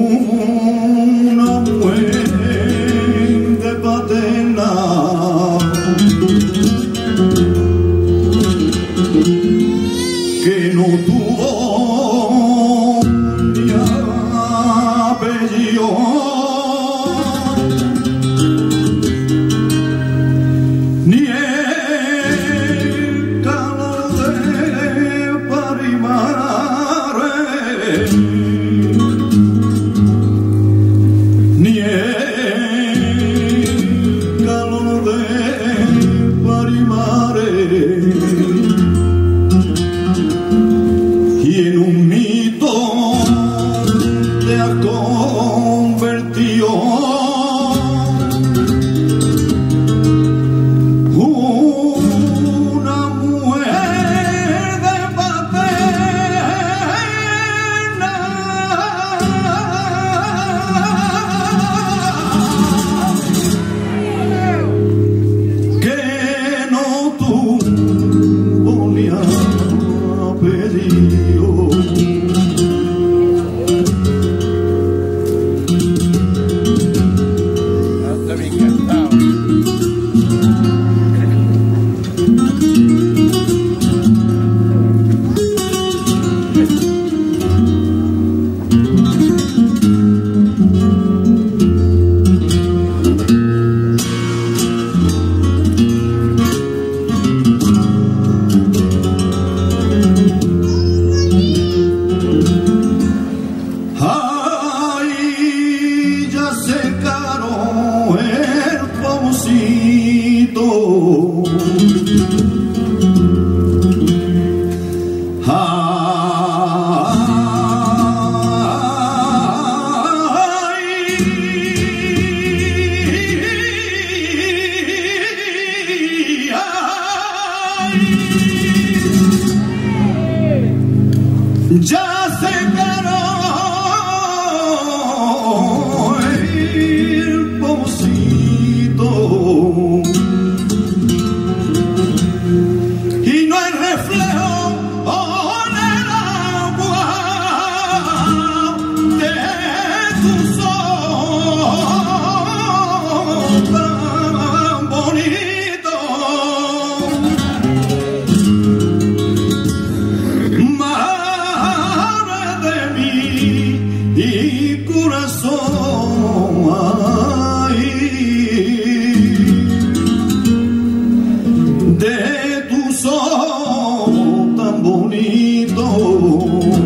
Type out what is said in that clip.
una fuente paterna que no tuvo ni apellido, ni el calor de Parimares, ni el calor de Parimares. Y en un mito te has convertido, una mujer de paterna que no tuvo ni apellido. Ya se ganó el pomocito y no hay reflejo en el agua de tus ojos tan bonitos. Y corazón, ay, de tus ojos tan bonitos.